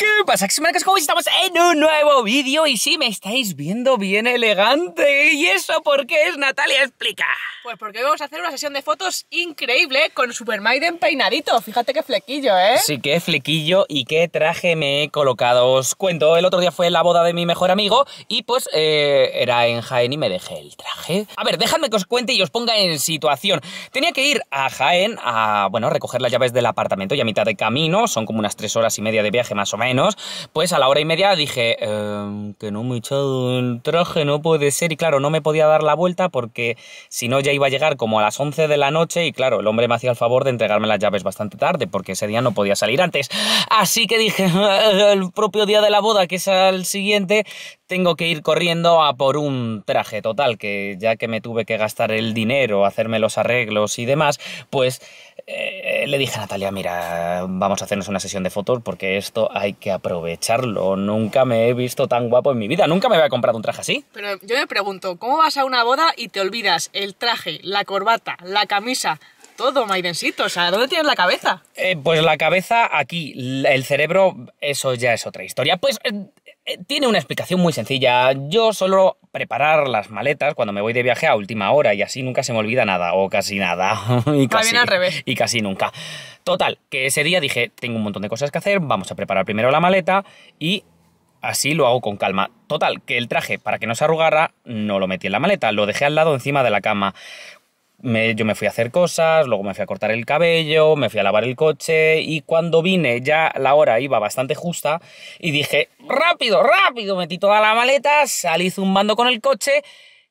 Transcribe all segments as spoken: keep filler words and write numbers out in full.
¿Qué pasa, Xmarcas? ¿Cómo estamos en un nuevo vídeo? Y sí, me estáis viendo bien elegante. ¿Y eso por qué es, Natalia? Explica. Pues porque hoy vamos a hacer una sesión de fotos increíble con Super Maiden peinadito. Fíjate qué flequillo, ¿eh? Sí, qué flequillo y qué traje me he colocado. Os cuento, el otro día fue la boda de mi mejor amigo y pues eh, era en Jaén y me dejé el traje. A ver, dejadme que os cuente y os ponga en situación. Tenía que ir a Jaén a, bueno, recoger las llaves del apartamento y a mitad de camino, son como unas tres horas y media de viaje más o menos, pues a la hora y media dije eh, que no me he echado el traje, no puede ser. Y claro, no me podía dar la vuelta porque si no ya iba a llegar como a las once de la noche y claro, el hombre me hacía el favor de entregarme las llaves bastante tarde porque ese día no podía salir antes. Así que dije, el propio día de la boda, que es al siguiente, tengo que ir corriendo a por un traje. Total, que ya que me tuve que gastar el dinero, hacerme los arreglos y demás, pues eh, le dije a Natalia, mira, vamos a hacernos una sesión de fotos porque esto hay que aprovecharlo. Nunca me he visto tan guapo en mi vida, nunca me había comprado un traje así. Pero yo me pregunto, ¿cómo vas a una boda y te olvidas el traje, la corbata, la camisa, todo, Maidencito? O sea, ¿dónde tienes la cabeza? Eh, pues la cabeza aquí, el cerebro, eso ya es otra historia. Pues eh, eh, tiene una explicación muy sencilla. Yo suelo preparar las maletas cuando me voy de viaje a última hora y así nunca se me olvida nada, o casi nada. y, casi, bien al revés. y casi nunca. Total, que ese día dije, tengo un montón de cosas que hacer, vamos a preparar primero la maleta y así lo hago con calma. Total, que el traje, para que no se arrugara, no lo metí en la maleta, lo dejé al lado encima de la cama. Me, yo me fui a hacer cosas, luego me fui a cortar el cabello, me fui a lavar el coche y cuando vine ya la hora iba bastante justa y dije, rápido, rápido, metí toda la maleta, salí zumbando con el coche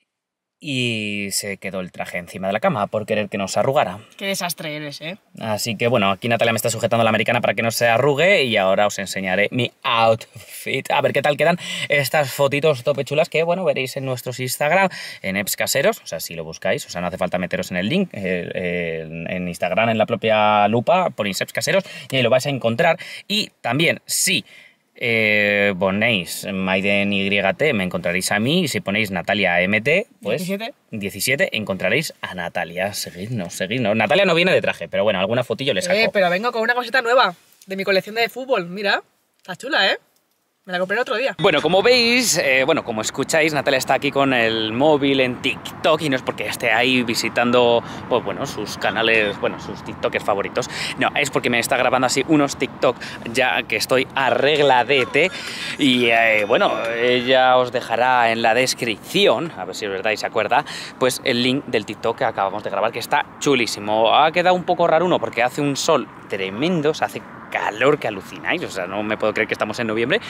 y se quedó el traje encima de la cama por querer que no se arrugara. Qué desastre eres, ¿eh? Así que bueno, aquí Natalia me está sujetando la americana para que no se arrugue y ahora os enseñaré mi outfit. A ver qué tal quedan estas fotitos tope chulas que, bueno, veréis en nuestros Instagram, en Eps Caseros, o sea, si lo buscáis, o sea, no hace falta meteros en el link, eh, eh, en Instagram, en la propia lupa, ponéis Eps Caseros y ahí lo vais a encontrar. Y también, sí, Eh, ponéis Maiden Y T, me encontraréis a mí, y si ponéis Natalia M T, pues ¿diecisiete? diecisiete, encontraréis a Natalia. Seguidnos, seguidnos. Natalia no viene de traje, pero bueno, alguna fotillo le saco. Eh, pero vengo con una cosita nueva de mi colección de fútbol. Mira, está chula, ¿eh? Me la compré el otro día. Bueno, como veis, eh, bueno, como escucháis, Natalia está aquí con el móvil en TikTok y no es porque esté ahí visitando, pues bueno, sus canales, bueno, sus TikTokers favoritos. No, es porque me está grabando así unos TikTok ya que estoy arregladete y eh, bueno, ella os dejará en la descripción, a ver si es verdad y se acuerda, pues el link del TikTok que acabamos de grabar, que está chulísimo. Ha quedado un poco raro uno porque hace un sol tremendo, se hace calor que alucináis, o sea, no me puedo creer que estamos en noviembre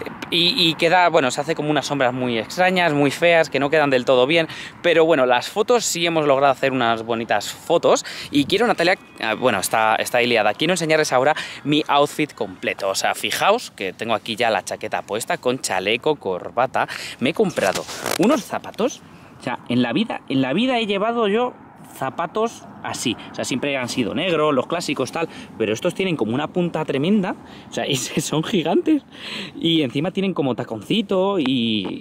y, y queda, bueno, se hace como unas sombras muy extrañas, muy feas, que no quedan del todo bien, pero bueno, las fotos sí hemos logrado hacer unas bonitas fotos y quiero, Natalia, bueno, está, está ahí liada, quiero enseñarles ahora mi outfit completo, o sea, fijaos que tengo aquí ya la chaqueta puesta con chaleco, corbata, me he comprado unos zapatos, o sea, en la vida, en la vida he llevado yo zapatos así, o sea, siempre han sido negros, los clásicos tal, pero estos tienen como una punta tremenda, o sea, y son gigantes y encima tienen como taconcito y,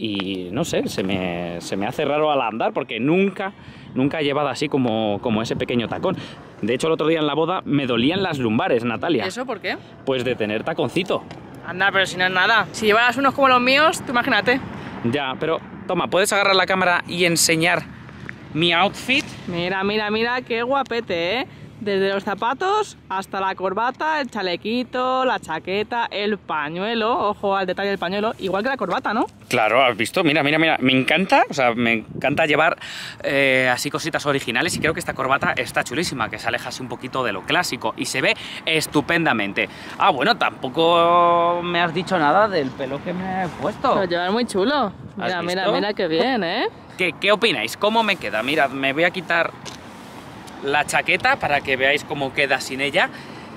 y no sé, se me, se me hace raro al andar porque nunca, nunca he llevado así como, como ese pequeño tacón. De hecho, el otro día en la boda me dolían las lumbares, Natalia. ¿Eso por qué? Pues de tener taconcito. Anda, pero si no es nada. Si llevaras unos como los míos, tú imagínate. Ya, pero toma, ¿puedes agarrar la cámara y enseñar mi outfit? Mira, mira, mira, qué guapete, ¿eh? Desde los zapatos hasta la corbata, el chalequito, la chaqueta, el pañuelo. Ojo al detalle del pañuelo, igual que la corbata, ¿no? Claro, has visto, mira, mira, mira, me encanta, o sea, me encanta llevar eh, así cositas originales y creo que esta corbata está chulísima, que se aleja así un poquito de lo clásico y se ve estupendamente. Ah, bueno, tampoco me has dicho nada del pelo que me he puesto. Lo llevas muy chulo. Mira, mira, mira qué bien, ¿eh? ¿Qué, ¿Qué opináis? ¿Cómo me queda? Mirad, me voy a quitar la chaqueta para que veáis cómo queda sin ella.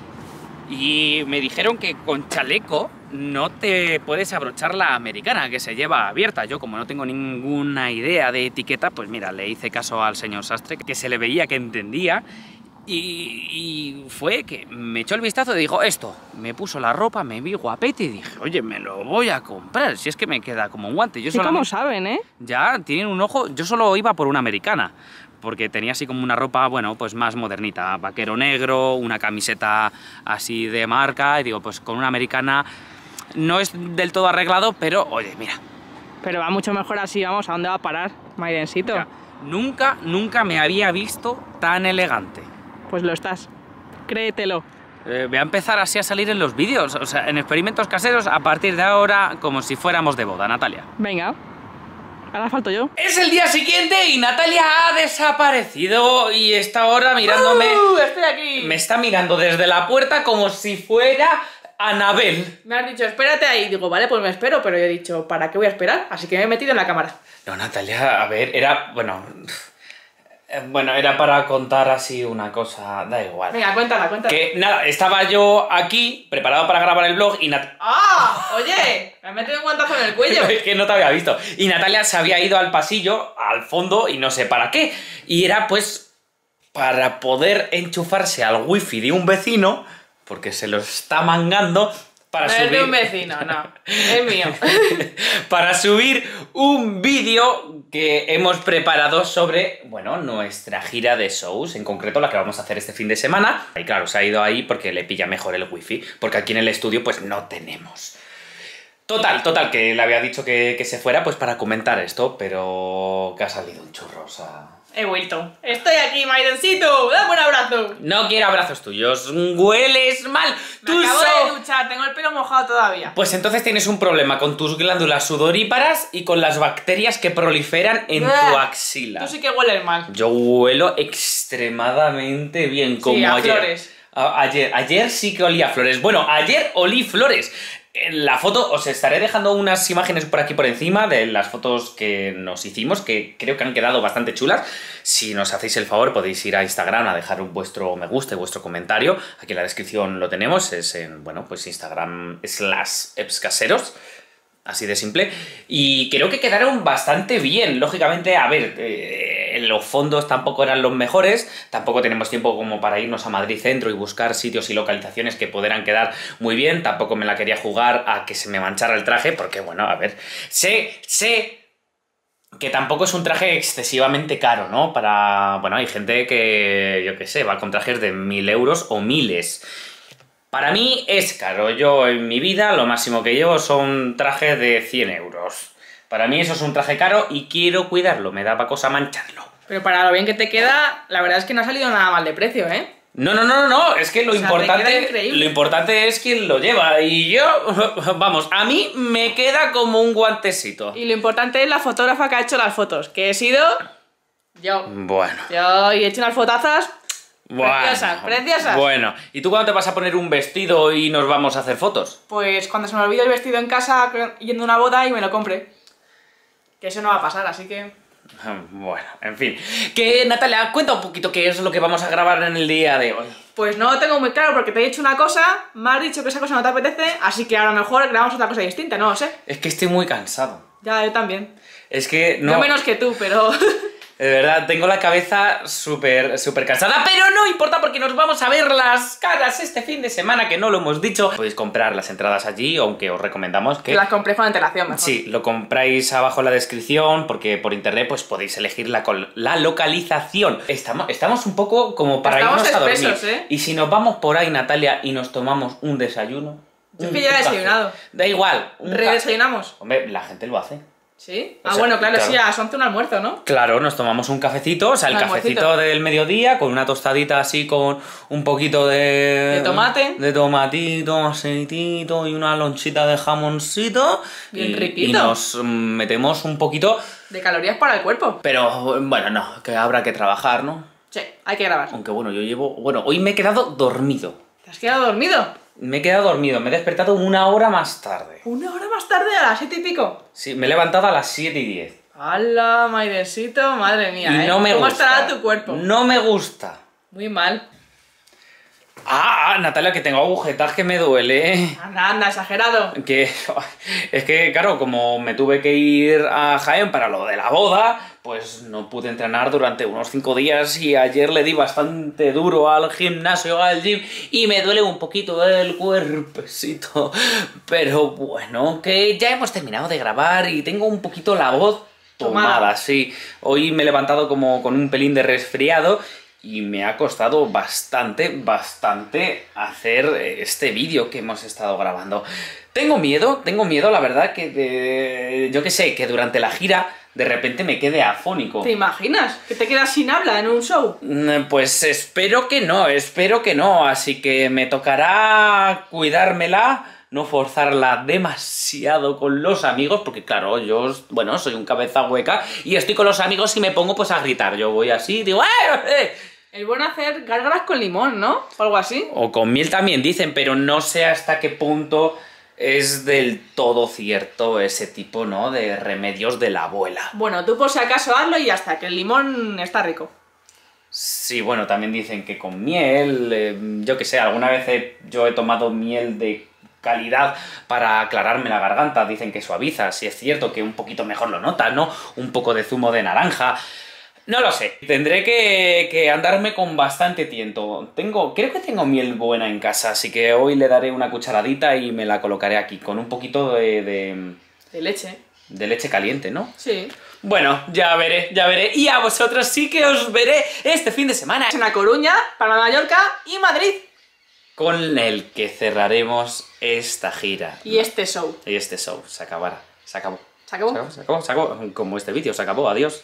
Y me dijeron que con chaleco no te puedes abrochar la americana, que se lleva abierta. Yo, como no tengo ninguna idea de etiqueta, pues mira, le hice caso al señor sastre, que se le veía que entendía. Y, y fue que me echó el vistazo y dijo, esto, me puso la ropa, me vi guapete y dije, oye, me lo voy a comprar, si es que me queda como un guante. Yo ¿Y cómo saben, eh? Ya, tienen un ojo, yo solo iba por una americana, porque tenía así como una ropa, bueno, pues más modernita, vaquero negro, una camiseta así de marca, y digo, pues con una americana no es del todo arreglado, pero oye, mira. Pero va mucho mejor así, vamos, ¿a dónde va a parar, Maidencito? Mira, nunca, nunca me había visto tan elegante. Pues lo estás, créetelo. Eh, voy a empezar así a salir en los vídeos, o sea, en experimentos caseros a partir de ahora, como si fuéramos de boda, Natalia. Venga, ahora falto yo. Es el día siguiente y Natalia ha desaparecido y está ahora mirándome... ¡Uh! Estoy aquí. Me está mirando desde la puerta como si fuera Anabel. Me has dicho, espérate ahí. Digo, vale, pues me espero, pero yo he dicho, ¿para qué voy a esperar? Así que me he metido en la cámara. No, Natalia, a ver, era... Bueno... Bueno, era para contar así una cosa, da igual. Venga, cuéntala, cuéntala. Que nada, estaba yo aquí, preparado para grabar el vlog y Nat... ¡Ah! Oye, me he metido un guantazo en el cuello. Es que no te había visto. Y Natalia se había ido al pasillo, al fondo, y no sé para qué. Y era pues para poder enchufarse al wifi de un vecino, porque se lo está mangando, para no subir... es de un vecino, no, es mío. Para subir un vídeo que hemos preparado sobre, bueno, nuestra gira de shows, en concreto la que vamos a hacer este fin de semana. Y claro, se ha ido ahí porque le pilla mejor el wifi, porque aquí en el estudio pues no tenemos. Total, total, que le había dicho que, que se fuera pues para comentar esto, pero que ha salido un churro, o sea... He vuelto. Estoy aquí, Maidencito. Dame un abrazo. No quiero abrazos tuyos, hueles mal. Me Tú acabo so- de duchar, tengo el pelo mojado todavía. Pues entonces tienes un problema con tus glándulas sudoríparas y con las bacterias que proliferan en Buah. tu axila. Tú sí que hueles mal. Yo huelo extremadamente bien, como Sí, a ayer. flores. A- ayer. Ayer sí que olía a flores. Bueno, ayer olí flores. En la foto os estaré dejando unas imágenes por aquí por encima de las fotos que nos hicimos, que creo que han quedado bastante chulas. Si nos hacéis el favor podéis ir a Instagram a dejar un vuestro me gusta y vuestro comentario. Aquí en la descripción lo tenemos, es en, bueno, pues Instagram slash epscaseros. Así de simple. Y creo que quedaron bastante bien. Lógicamente, a ver, eh, los fondos tampoco eran los mejores. Tampoco tenemos tiempo como para irnos a Madrid Centro y buscar sitios y localizaciones que pudieran quedar muy bien. Tampoco me la quería jugar a que se me manchara el traje, porque, bueno, a ver, sé, sé que tampoco es un traje excesivamente caro, ¿no? Para, bueno, hay gente que, yo qué sé, va con trajes de mil euros o miles. Para mí es caro. Yo en mi vida lo máximo que llevo son trajes de cien euros. Para mí eso es un traje caro y quiero cuidarlo. Me daba cosa mancharlo. Pero para lo bien que te queda, la verdad es que no ha salido nada mal de precio, ¿eh? No, no, no, no, no. Es que lo O sea, te queda importante, increíble. lo importante es quien lo lleva. Y yo, vamos, a mí me queda como un guantecito. Y lo importante es la fotógrafa que ha hecho las fotos, que he sido yo. Bueno. Yo y he hecho unas fotazas Bueno, preciosas, preciosas. Bueno, ¿y tú cuándo te vas a poner un vestido y nos vamos a hacer fotos? Pues cuando se me olvide el vestido en casa yendo a una boda y me lo compre. Que eso no va a pasar, así que... Bueno, en fin. Que, Natalia, cuenta un poquito qué es lo que vamos a grabar en el día de hoy. Pues no lo tengo muy claro porque te he dicho una cosa, me has dicho que esa cosa no te apetece, así que a lo mejor grabamos otra cosa distinta, no lo sé. Es que estoy muy cansado. Ya, yo también. Es que no... Yo menos que tú, pero... De verdad, tengo la cabeza súper, súper cansada, pero no importa porque nos vamos a ver las caras este fin de semana, que no lo hemos dicho. Podéis comprar las entradas allí, aunque os recomendamos que... Las compré con antelación, mejor. Sí, lo compráis abajo en la descripción, porque por internet pues podéis elegir la, la localización. Estamos, estamos un poco como para Estamos irnos a dormir. espesos, ¿eh? Y si nos vamos por ahí, Natalia, y nos tomamos un desayuno... Yo es un que ya he café. desayunado. Da igual. un ca- ¿Redesayunamos? Hombre, la gente lo hace. ¿Sí? O Ah, sea, bueno, claro, claro. sí, a las once un almuerzo, ¿no? Claro, nos tomamos un cafecito, o sea, el Un cafecito almuercito. del mediodía, con una tostadita así, con un poquito de... De tomate. De tomatito, aceitito y una lonchita de jamoncito. Bien y, riquito. Y nos mm, metemos un poquito... De calorías para el cuerpo. Pero, bueno, no, que habrá que trabajar, ¿no? Sí, hay que grabar. Aunque bueno, yo llevo... Bueno, hoy me he quedado dormido. ¿Te has quedado dormido? Me he quedado dormido, me he despertado una hora más tarde. Una hora más tarde, a las siete y pico. Sí, me he levantado a las siete y diez. ¡Hala, Maidencito! Madre mía, Y ¿eh? no me ¿Cómo gusta. estará tu cuerpo? No me gusta. Muy mal. Ah, ah, Natalia, que tengo agujetas que me duele, ¿eh? Anda, anda, exagerado. Que es que, claro, como me tuve que ir a Jaén para lo de la boda, pues no pude entrenar durante unos cinco días y ayer le di bastante duro al gimnasio, al gym, y me duele un poquito el cuerpecito. Pero bueno, que ya hemos terminado de grabar y tengo un poquito la voz tomada, Tomada. sí. Hoy me he levantado como con un pelín de resfriado. y me ha costado bastante, bastante hacer este vídeo que hemos estado grabando. Tengo miedo, tengo miedo, la verdad, que de... yo qué sé, que durante la gira de repente me quede afónico. ¿Te imaginas? ¿Que te quedas sin habla en un show? Pues espero que no, espero que no, así que me tocará cuidármela, no forzarla demasiado con los amigos, porque claro, yo, bueno, soy un cabeza hueca y estoy con los amigos y me pongo pues a gritar. Yo voy así, digo ¡eh! eh! Es bueno hacer gárgaras con limón, ¿no? O algo así. O con miel también dicen, pero no sé hasta qué punto es del todo cierto ese tipo, ¿no?, de remedios de la abuela. Bueno, tú por si acaso hazlo y ya está, que el limón está rico. Sí, bueno, también dicen que con miel, eh, yo qué sé, alguna vez he, yo he tomado miel de calidad para aclararme la garganta, dicen que suaviza, si es cierto que un poquito mejor lo notas, ¿no? Un poco de zumo de naranja. No lo sé, tendré que, que andarme con bastante tiento. Tengo, creo que tengo miel buena en casa, así que hoy le daré una cucharadita y me la colocaré aquí, con un poquito de... De, de leche. De leche caliente, ¿no? Sí. Bueno, ya veré, ya veré. Y a vosotros sí que os veré este fin de semana en A Coruña, Palma de Mallorca y Madrid. Con el que cerraremos esta gira. Y este show. Y este show, se acabará, se acabó. ¿Se acabó? Se acabó, se acabó, se acabó. Como este vídeo, se acabó, adiós.